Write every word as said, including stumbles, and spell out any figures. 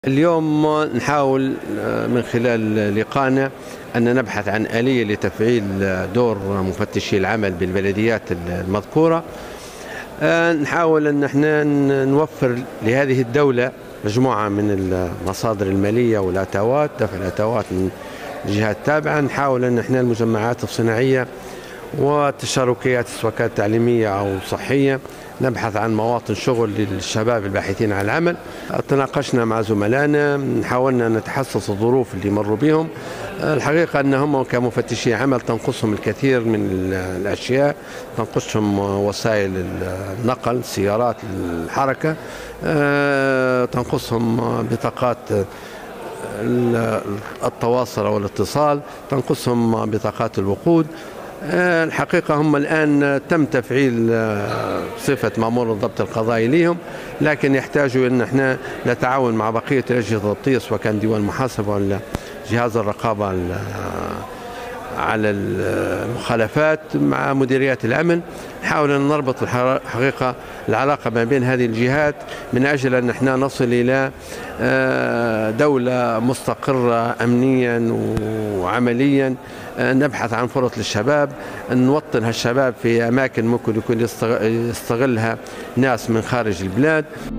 اليوم نحاول من خلال لقائنا أن نبحث عن آلية لتفعيل دور مفتشي العمل بالبلديات المذكورة. نحاول أن احنا نوفر لهذه الدولة مجموعة من المصادر المالية والأتاوات، دفع الأتاوات من الجهات التابعة. نحاول أن احنا المجمعات الصناعية والتشاركيات سواء كانت تعليمية أو صحية نبحث عن مواطن شغل للشباب الباحثين عن العمل. تناقشنا مع زملائنا، حاولنا نتحسس الظروف اللي مروا بهم. الحقيقة أنهم كمفتشي عمل تنقصهم الكثير من الأشياء، تنقصهم وسائل النقل، سيارات الحركة، تنقصهم بطاقات التواصل أو الاتصال، تنقصهم بطاقات الوقود. الحقيقة هم الآن تم تفعيل صفة مأمور الضبط القضائي لهم، لكن يحتاجوا أن احنا نتعاون مع بقية الأجهزة الضبطية سواء كان ديوان المحاسبة ولا جهاز الرقابة على المخالفات مع مديريات الأمن. نحاول أن نربط الحقيقة العلاقة ما بين هذه الجهات من أجل أن احنا نصل إلى دولة مستقرة أمنيا وعمليا. نبحث عن فرص للشباب، نوطن هالشباب في أماكن ممكن يكون يستغلها ناس من خارج البلاد.